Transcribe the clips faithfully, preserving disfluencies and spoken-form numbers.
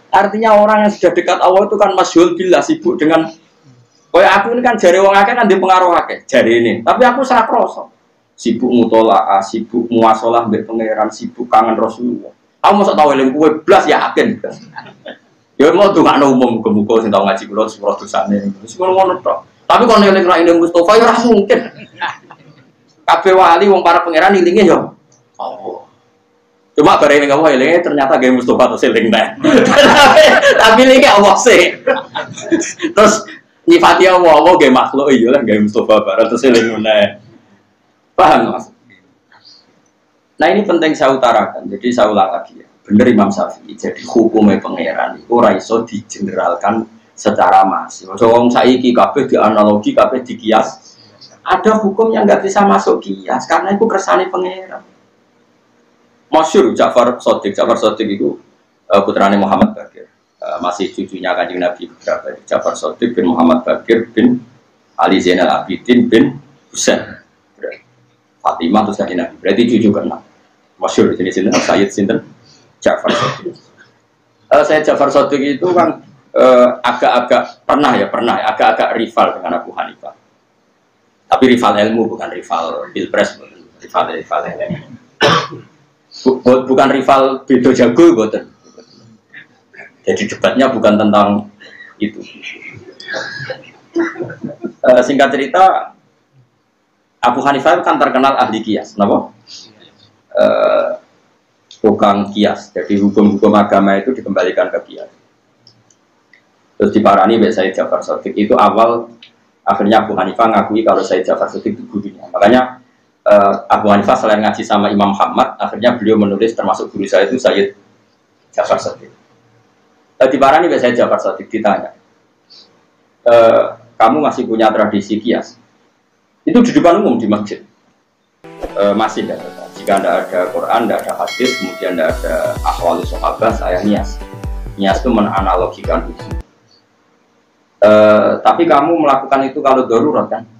Artinya orang yang sudah dekat Allah itu kan masyhur billah, sibuk dengan kayak aku ini kan jari wong akeh kan di pengaruh akeh jari ini. Tapi aku sak kroso. Sibuk mutolaah, sibuk muasalah mbek pangeran, sibuk kangen Rasulullah. Aku mosok tau eling kowe blas yakin. Ya mau dongakno umum muga-muga sing tau ngaji kula sepuro dosane. Wis ngono tok. Tapi kalau eling ra eling Mustofa ya ora mungkin. Kabeh wali wong para pangeran ilinge ya Allah. Cuma bareng ini kamu hilangnya ternyata gaya Mustafa atau siling nih. Tapi ini kayak Allah sih. Terus nyifati Allah, Allah gaya makhluk iya lah gaya Mustafa bareng atau siling nih. Paham mas? Nah ini penting saya utarakan. Jadi saya ulang lagi ya. Bener Imam Syafi'i. Jadi hukumnya pangeran itu raiso digeneralkan secara masif. Soalnya saiki kabeh di analogi, kabeh di kias. Ada hukum yang nggak bisa masuk kias karena itu kersane pangeran. Masyhur Ja'far Shadiq, Ja'far Shadiq itu uh, putrane Muhammad Baqir, uh, masih cucunya Kanjeng Nabi beberapa. Ja'far Shadiq bin Muhammad Baqir bin Ali Zainal Abidin bin Husain, Fatimah terus Kanjeng Nabi. Berarti cucu keenam. Masyhur jenis ini Sayyid sinten Ja'far Shadiq. Uh, Sayyid Ja'far Shadiq itu kan agak-agak uh, pernah ya pernah agak-agak rival dengan Abu Hanifah. Tapi rival ilmu bukan rival pilpres, rival rival ilmu. Bukan rival beda jago boten. Jadi debatnya bukan tentang itu. E, singkat cerita, Abu Hanifah kan terkenal ahli kias, kenapa? E, bukan kias. Jadi hukum-hukum agama itu dikembalikan ke kias. Terus diparani oleh Sayyid Ja'far Shadiq. Itu awal akhirnya Abu Hanifah ngakui kalau Sayyid Ja'far Shadiq itu gurunya. Makanya Uh, Abu Hanifah selain ngaji sama Imam Muhammad, akhirnya beliau menulis termasuk guru saya itu Sayyid Ja'far Shadiq. Uh, di Parani Sayyid Ja'far Shadiq ditanya, uh, kamu masih punya tradisi kias? Itu di depan umum di masjid. Uh, masih ada. Jika tidak ada Quran, tidak ada hadis, kemudian tidak ada ahwal sahabat, saya nias. Nias itu menanalogikan itu. Uh, tapi kamu melakukan itu kalau darurat kan?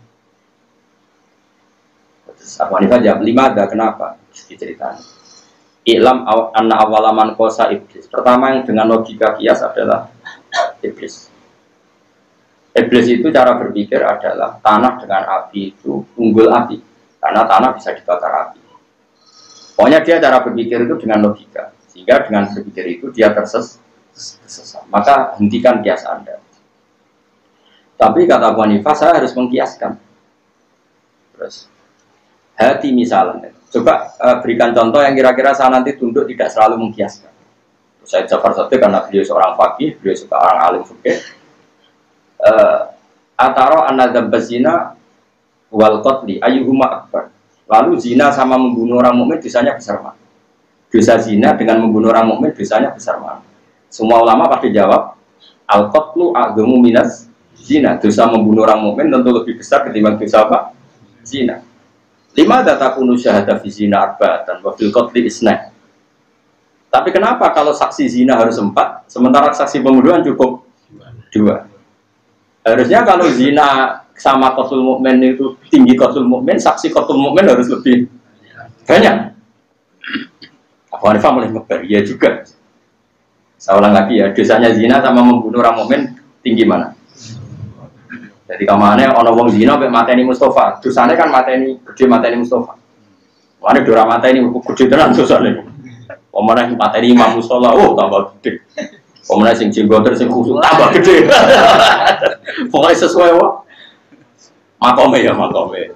Abu Hanifah jawab lima ada kenapa? Diceritakan. Ilam anna awalaman kosa iblis. Pertama yang dengan logika kias adalah iblis. Iblis itu cara berpikir adalah tanah dengan api itu unggul api karena tanah bisa dibakar api. Pokoknya dia cara berpikir itu dengan logika sehingga dengan berpikir itu dia tersesat. Maka hentikan kias Anda. Tapi kata Abu Hanifah saya harus mengkiaskan. Terus hati misalnya, coba uh, berikan contoh yang kira-kira saya nanti tunduk tidak selalu mengkiaskan. Saya Ja'far Shadiq karena beliau seorang faqih, beliau seorang alim fikih. Uh, Ataro anadzab zina wal qatli ayyuhuma akbar. Lalu zina sama membunuh orang mukmin dosanya besar mana? Dosa zina dengan membunuh orang mukmin dosanya besar mana? Semua ulama pasti jawab al qatlu a'dhamu minas zina. Dosa membunuh orang mukmin tentu lebih besar ketimbang dosa apa? Zina. Lima data kunu syahadah fi zina arba'atan wa fil qatli isna. Tapi kenapa kalau saksi zina harus empat, sementara saksi pembunuhan cukup dua? Harusnya kalau zina sama qatlul mukmin itu tinggi qatlul mukmin, saksi qatlul mukmin harus lebih banyak. Abu Hanifah mulai ngebar, ya juga. Saya ulang lagi ya, dosanya zina sama membunuh orang mukmin tinggi mana? Jadi kamane ana wong zina mek mateni Mustofa, dosane kan mateni gede mateni Mustofa. Mane dora mateni gede tenan dosane. Omane mateni Imam Mustofa, oh tambah gede. Omane sing jenggoter sing khusuk tambah gede. Pokoke sesuai wae. Makome ya makome.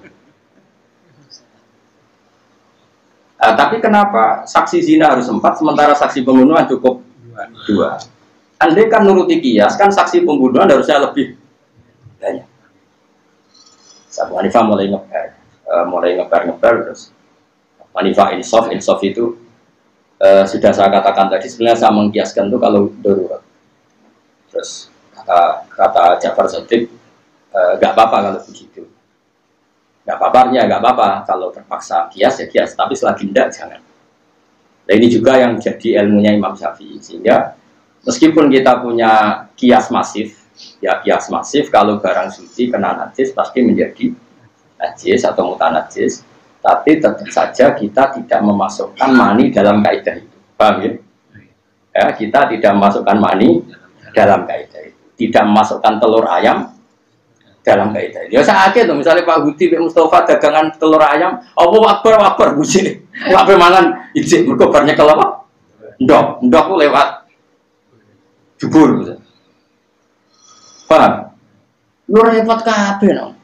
Uh, tapi kenapa saksi zina harus empat sementara saksi pembunuhan cukup dua? Andai kan nuruti kias kan saksi pembunuhan harusnya lebih banyak. Abu Hanifah mulai ngebar, uh, mulai ngebar-ngebar terus. Abu Hanifah insaf, insaf itu uh, sudah saya katakan tadi sebenarnya saya mengkiaskan itu kalau darurat. Terus kata kata Ja'far Shadiq, uh, gak apa-apa kalau begitu. Gak apa-apa, ya gak apa-apa kalau terpaksa kias ya kias, tapi selagi tidak jangan. Nah ini juga yang jadi ilmunya Imam Syafi'i sehingga meskipun kita punya kias masif. Ya kias masif kalau barang suci kena najis pasti menjadi najis atau mutanajis, tapi tetap saja kita tidak memasukkan mani dalam kaidah itu, paham ya? Ya, kita tidak memasukkan mani dalam kaidah itu. Tidak memasukkan telur ayam dalam kaidah itu. Ya sakit tuh, misalnya Pak Hudi, Pak Mustafa dagangan telur ayam, apa wakbar wakbar buji, wakbar mangan ijik berkobarnya kalau apa? Ndok, ndok tuh lewat jubur, paham? Lu repot kabeh no.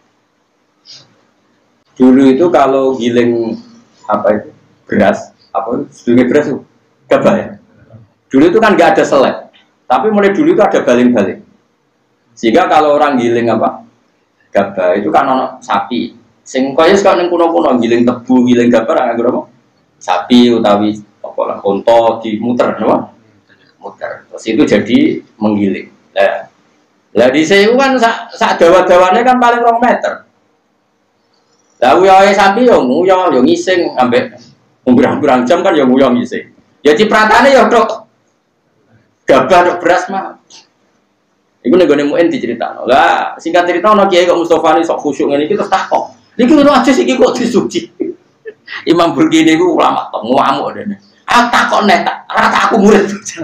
Dulu itu kalau giling apa itu beras, apa giling beras itu gabah ya. Dulu itu kan nggak ada selek, tapi mulai dulu itu ada baling-baling. Sehingga kalau orang giling apa gabah itu kan ono sapi. Sing kaya sekarang neng kuno-kuno giling tebu, giling gabah nggak apa? Sapi utawi apa lah konto dimuter, no? Muter. Terus itu jadi menggiling. Nah, lah di sewu kan sak sak dawa-dawane kan paling rong meter. Lah uyoe sapi yo nguyo yo ngising ambek umbrang-umbrang jam kan yo nguyo ngising. Ya cipratane yo tok gabah tok beras mah. Iku nek gone muen diceritakno. Lah singkat cerita ana kiai kok Mustofa ni sok khusyuk ngene iki terus takok. Niki lho aja iki kok disuci. Imam Burkini niku ulama tok ngamuk dene. Ah takok nek tak rata aku murid.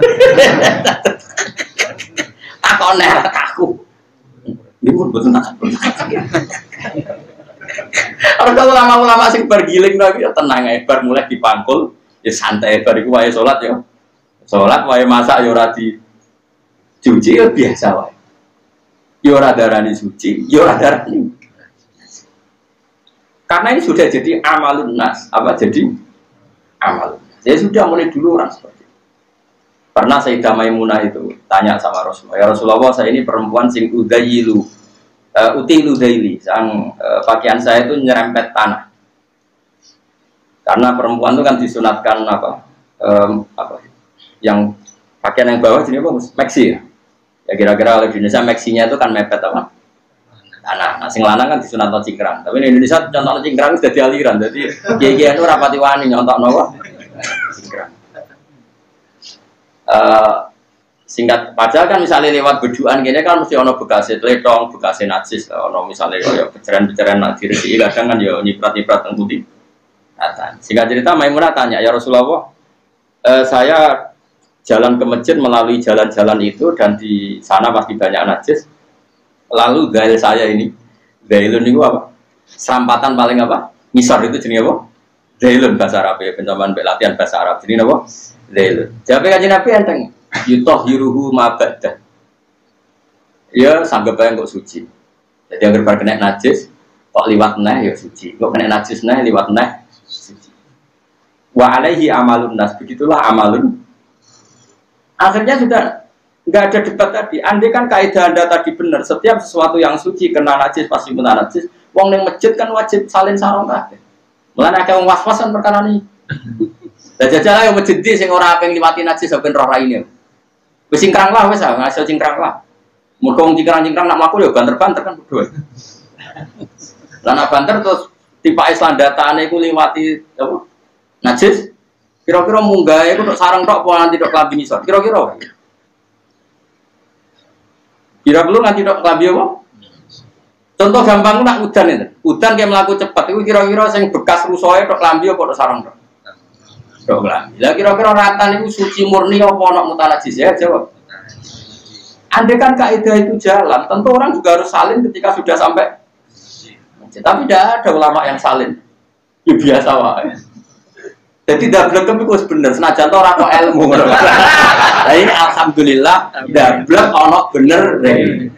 Takok nek rata aku. Niku mboten takok. Ora kalau ulama-ulama sing bergiling lagi ya tenang ae bar mulai dipangkul ya santai bar iku wae salat ya. Salat wae masak ya ora di suci ya biasa wae. Ya ora darani suci, ya ora darani. Karena ini sudah jadi amalun nas, apa jadi amalun. Ya sudah mulai dulu orang seperti itu. Pernah Sayyidah Maimunah itu tanya sama Rasulullah, ya Rasulullah saya ini perempuan sing udayilu, uh, utilu daili, sang uh, pakaian saya itu nyerempet tanah. Karena perempuan itu kan disunatkan apa, um, apa, yang pakaian yang bawah jenis apa? Maxi ya. Ya kira-kira oleh di Indonesia maxinya itu kan mepet apa? Tanah. Nah, sing lanang kan disunatno cingkrang. Tapi di Indonesia contohnya cingkrang sudah dialiran. Jadi kiai-kiai itu rapati wani nyontokno apa? Cingkrang. Uh, singkat padahal kan misalnya lewat beduan gini kan mesti ono bekasnya teletong, bekasnya najis, ono misalnya kayak peceran-peceran nak diri kadang kan ya nyiprat-nyiprat teng putih. Nah, singkat cerita Maimunah tanya, ya Rasulullah, uh, saya jalan ke masjid melalui jalan-jalan itu dan di sana pasti banyak najis. Lalu gail saya ini, gailun itu apa? Serampatan paling apa? Misar itu jenis apa? Gailun bahasa Arab ya, pencoban latihan bahasa Arab. Jenis apa? Gailun. Jawabnya kajian Nabi enteng. Yutoh yuruhu mabadah. Ya sanggap aja kok suci. Jadi yang berbar kena najis, kok liwat nah ya suci. Kok kena najis nah liwat nah suci. Wa alaihi amalun nas. Begitulah amalun. Akhirnya sudah nggak ada debat tadi. Andai kan kaidah Anda tadi benar, setiap sesuatu yang suci kena najis pasti kena najis. Wong ning masjid kan wajib salin sarung kabeh. Mulane akeh wong was-wasan perkara ini. Lah jajal ayo masjid di sing ora aping liwati najis ben roh raine. Wis cingkrang lah wis ah, ngaso cingkrang lah. Mergo wong cingkrang-cingkrang nak mlaku ya banter-banter kan padha. Lah nak banter terus tipake slandatane iku liwati apa? Najis. Kira-kira munggah iku tok sarung tok apa nanti tok klambi ngisor. Kira-kira. Kira perlu nganti dok klambi apa? Contoh gampang nak udan itu. Udan kayak melaku cepat. Itu kira-kira yang bekas rusoe dok klambi apa dok sarang dok? Dok klambi. Lah kira-kira ratan itu suci murni apa nak mutanajis ya jawab. Andai kan kaidah itu jalan, tentu orang juga harus salin ketika sudah sampai. Tapi tidak ada ulama yang salin. Ya biasa wae. Jadi dablek itu bener, senajan to ora kok ilmu ngono. Lah ini alhamdulillah dablek ana bener deh.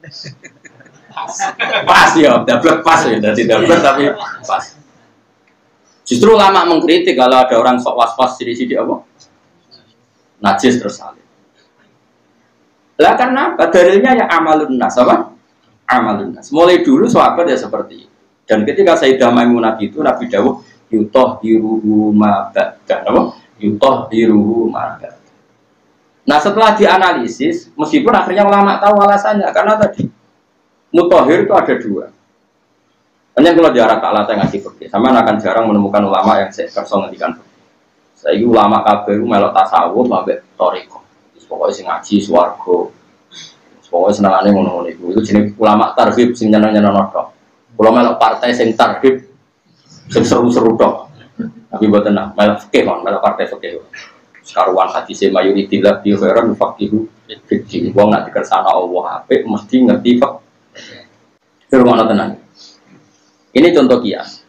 Pas ya, dablek pas ya, jadi dablek tapi pas. Justru ulama mengkritik kalau ada orang sok was-was sidi-sidi apa? Najis terus salin. Lah karena apa? Dalilnya ya amalun nas apa? Amalun nas. Mulai dulu sahabat ya seperti itu. Dan ketika Sayyidah Maimunah itu Nabi dawuh yutoh diruhu mabada, apa? Yutoh diruhu mabada. Nah setelah dianalisis, meskipun akhirnya ulama tahu alasannya, karena tadi mutahhir itu ada dua. Hanya kalau jarak tak latih ngaji fikih, sama akan jarang menemukan ulama yang kerso ngendikan fikih. Saya ini ulama kabeh melok tasawuf, ambek toriko. Pokoknya sing ngaji swarga, pokoknya senangane ngono-ngono itu. Itu jenis ulama tarhib sing nyeneng-nyeneng tok. Kalau melok partai sing tarhib seru-seru dong, tapi buat tenang, malah fikih kan, malah partai fikih. Sekaruan hadis mayuritillah bi khairan faqihu fiddin. Wong nak dikersana Allah apik mesti ngerti fik. Firman tenan. Ini contoh kias.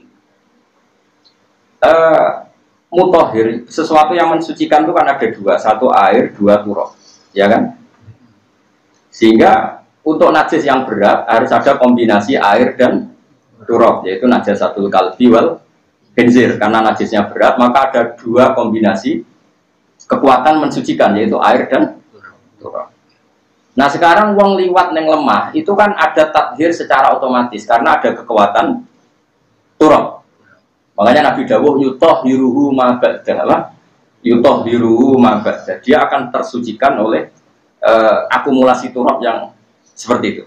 Eh mutahhir, sesuatu yang mensucikan itu kan ada dua, satu air, dua turab, ya kan? Sehingga untuk najis yang berat harus ada kombinasi air dan turab, yaitu najasatul kalbi wal khinzir. Karena najisnya berat, maka ada dua kombinasi kekuatan mensucikan, yaitu air dan turab. Nah sekarang wong liwat neng lemah itu kan ada tathir secara otomatis karena ada kekuatan turab. Makanya Nabi dawuh yutoh biruhu ma ba'da, yutoh biruhu ma ba'da. Dia akan tersucikan oleh uh, akumulasi turab yang seperti itu.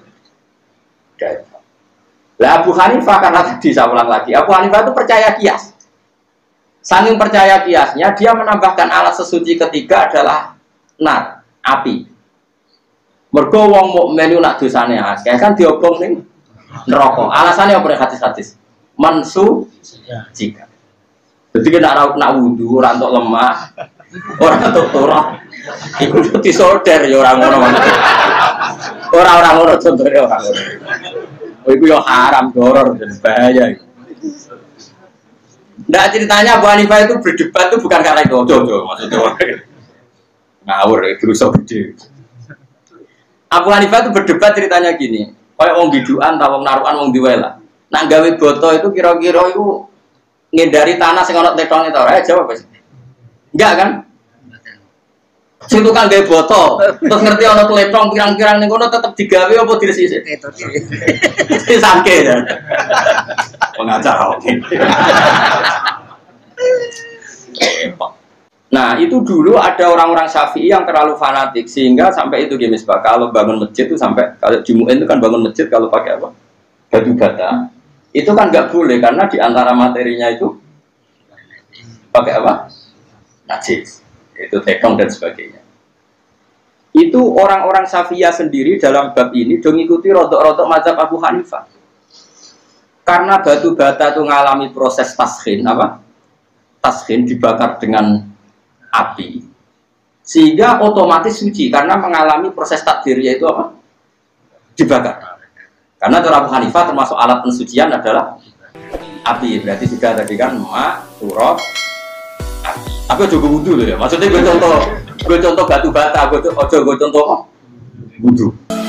Lah Abu Hanifah karena tadi saya ulang lagi, Abu Hanifah itu percaya kias. Saking percaya kiasnya, dia menambahkan alat sesuci ketiga adalah nar, api. Mergo wong mukmin nak dosane akeh kan diobong ning neraka. Alasannya apa hadis-hadis? Mansu jika. Jadi kena nak nak wudu ora entuk lemah, ora entuk turah. Iku disoder ya ora ngono. Ora-ora ngono contone ora ngono. Oh iku yo haram, doror dan bahaya. Ndak ceritanya Abu Hanifah itu berdebat itu bukan karena itu, ojo-ojo maksudnya. Ngawur itu rusak gede. Abu Hanifah itu berdebat ceritanya gini, kayak wong biduan, atau wong narukan, wong diwela. Nak gawe boto itu kira-kira itu ngindari tanah sing ana tetong itu, eh jawab apa sih? Enggak kan? Sing tukang gawe boto, terus ngerti ana tletong pirang-pirang ning kono tetep digawe apa diresik? Mesti sangke ya. Pengacara oke. Nah itu dulu ada orang-orang Syafi'i yang terlalu fanatik sehingga sampai itu gini sebab kalau bangun masjid itu sampai kalau Jumu'in itu kan bangun masjid kalau pakai apa batu bata itu kan nggak boleh karena diantara materinya itu pakai apa najis itu tekong dan sebagainya. Itu orang-orang Syafi'iyah sendiri dalam bab ini dong ikuti rodok-rodok mazhab Abu Hanifah karena batu bata itu mengalami proses taskhin apa taskhin dibakar dengan api sehingga otomatis suci karena mengalami proses takdir yaitu apa dibakar karena cara Abu Hanifah termasuk alat pensucian adalah api berarti sudah tadi kan ma turab api tapi juga wudhu loh ya maksudnya gue contoh gue contoh batu bata gue ojo gue contoh wudhu